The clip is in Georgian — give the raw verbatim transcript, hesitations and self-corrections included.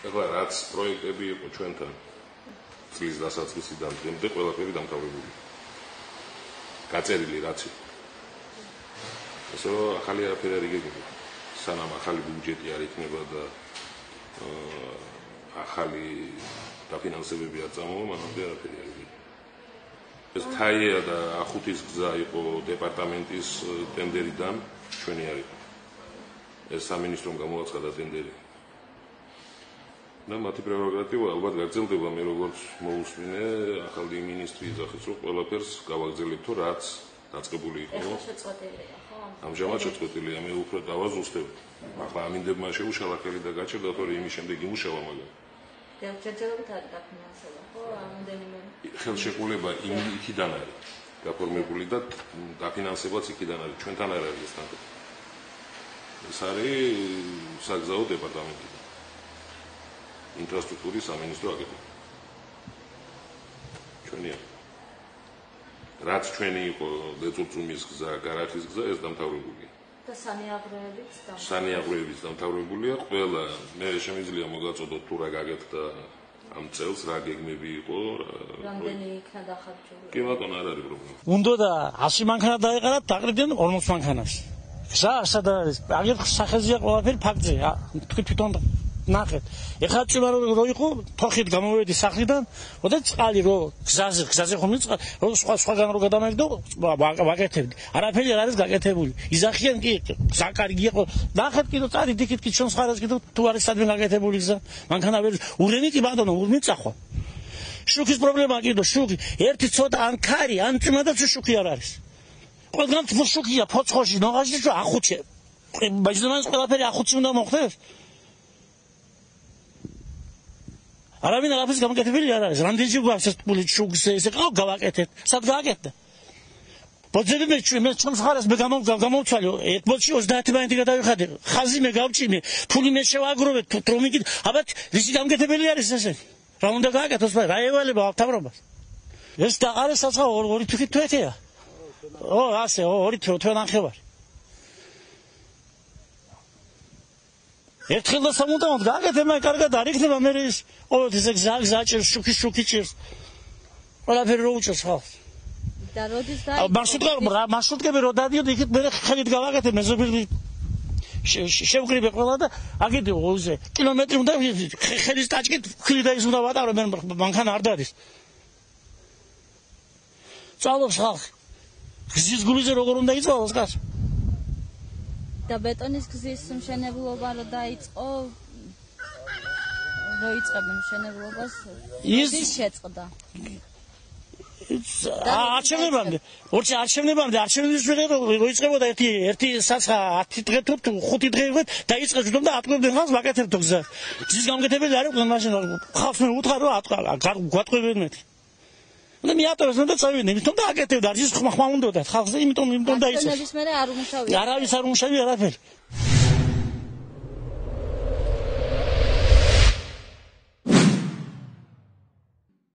ეხლა რაც პროექტები იყო ჩვენთან წლის დასაწყისიდან დღემდე ყველაფერი დამთავრებული. გაწერილი რაც იყო. ესე რომ ახალი არაფერი არ იგეგმება. სანამ ახალი ბიუჯეტი არ იქნება და ახალი დაფინანსებები არ წამოვა, მანამდე არაფერი არ იგეგმება. ეს თაია და ახუთის გზა იყო დეპარტამენტის ტენდერიდან ჩვენი არ იყო. ეს სამინისტრომ გამოაცხადა ტენდერი. და მათი პრეროგატივა ალბათ გაგრძელდება, მე როგორც მოусმინე ახალი მინისტრის სახით, რომ ყველაფერს გავაგრძელებთო, რაც დაწყებული იყო. ეხლა შეწყვეტილია, ხო? ამჟამად შეწყვეტილია, მე უფრო დავაზუსტებ. ახლა ამინდებმა შეუშალა ხელი და გაჩერდა, თორე იმის შემდეგ იმუშავა მაგალითად. ჯერჯერობით არის დაფინანსება, ხო? რამოდენიმე ხელშეკრულება იქიდან არის გაფორმებული და დაფინანსებაც იქიდან არის, ჩვენთან არ არის ეს თანხა. ეს არის საგზაო დეპარტამენტიდან. ინფრასტრუქტურის სამინისტრო აგენტობა. ჩვენია. რაც ჩვენი იყო ლეწურწუმის გზა, გარათის გზა, ეს დამთავრებულია. და სანიაღროებიც დამთავრებულია. სანიაღროებიც დამთავრებულია. ყველა მე შემიძლია მოგაწოდოთ თუ რა გაგეთდა ამ წელს, რა გეგმები იყო. რამდენი იქნა დახარჯული? კი ბატონო, არ არის პრობლემა. უნდა და ასი მანქანა დაეყარათ, დაყრდენ ორმოც მანქანას. გზა სად არის? აგერ სახეზეა ყველაფერი ფაქტზე. თქვი თვითონ ნახეთ. ეხლა წინა რო იყო თოხით გამოვედი სახლიდან, ოდა წყალი რო გზაზე გზაზე ხომ წყალი, რო სხვა სხვაგან რო გადამეგდო, ვაკეთებდი. არაფერი არ არის გაკეთებული. იზახიან კი გზა კარგი იყო. ნახეთ კიდო წარი დიქით კი ჩვენს ხარეს კიდო თუ არის სადმე გაკეთებული გზა. მანქანა ვერ ურენი კი ბატონო, ურნი წახვა. შუქის პრობლემა კიდო შუქი. ერთი ცოტა ან ქარი, ან წინა და შუქი არ არის. ყველგან შუქია ფოცხოში, ნოღაში და ახუჩე. ბაჟნამას ყველაფერი ახუჩი უნდა მოხდეს. არავინ არაფერს გამოკეთებელი არ არის. რამდენჯერ გვაქვს ეს პული შუქს ესე ყავ გავაკეთეთ. სად გააკეთდა? ბოძები მე ჩვენ მე ჩემს ხარეს მე გამოვცვალე. ერთ ბოძში ოცდაათი ბანიტი გადავიხადე. ხაზი მე გავჭიმე. ფული მე შევაგროვე. თრომიკი აბათ რისი გამოკეთებელი არის ესე? რა უნდა გააკეთოს? რა ევალება თავრობას? ეს და არის საცხა ორი თვით თვეთია. ო ასე ორი თვე თვე ნახევარი. ერთხელ და სამუდამოდ გააკეთე, მე კარგად არ იქნება მე ის ყოველთვის ეს გზა გზა ჭირს, შუქი შუქი ჭირს. ყველაფერი რო უჭირს ხალხს. და როდის და მარშრუტკა მარშრუტკები რო დადიოდ იქით მე ხელით გავაკეთე მეზობილი შევკრიბე ყველა და აგიდი ოზე კილომეტრი უნდა ხელის ტაჭკით ხილი და ის უნდა ვატარო მე მანქანა არ დადის. წავლობს ხალხი. გზის გულზე როგორ უნდა იწვალოს კაცო? და ბეტონის გზის მშენებლობა რო დაიწყო, რო იწყებენ მშენებლობას, ის შეწყდა. არჩევნებამდე, ორჩე არჩევნებამდე, არჩევნების მერე რო იწყებოდა ერთი ერთი საცხა ათი დღე თუ ხუთი დღე იყო, დაიწყეს უდომ და ატყობდნენ ხალხს ვაკეთებთ გზას. გზის გამგეთებელი არ იყო მაშინ ხალხს მე უთხრა რომ გვატყობენ მე. და მიატოვეს და წავიდნენ, იმიტომ და აკეთებდა, ის ხმა ხმა უნდათ ხალხზე, იმიტომ იმიტომ დაიწყეს. არჩევნების მერე არ უმუშავია. არავის არ უმუშავია არაფერი.